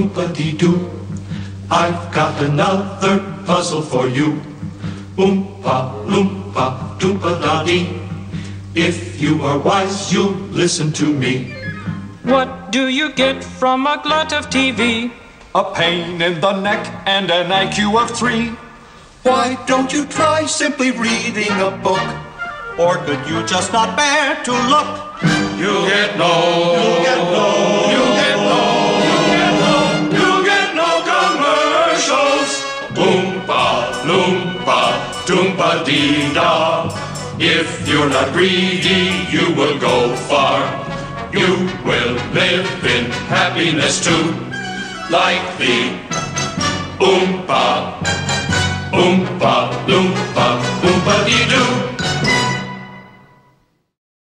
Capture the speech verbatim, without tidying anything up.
Oompa-dee-doo. I've got another puzzle for you. Oompa, loompa, doompa-da-dee. If you are wise, you'll listen to me. What do you get from a glut of T V? A pain in the neck and an I Q of three. Why don't you try simply reading a book? Or could you just not bear to look? You'll get no, you'll get no, you'll get no, you'll get no, you'll get no commercials. Oompa, loompa, doompa-dee-da. If you're not greedy, you will go far. You will live in happiness too, like the Oompa, Oompa, loompa, oompa-dee-doo.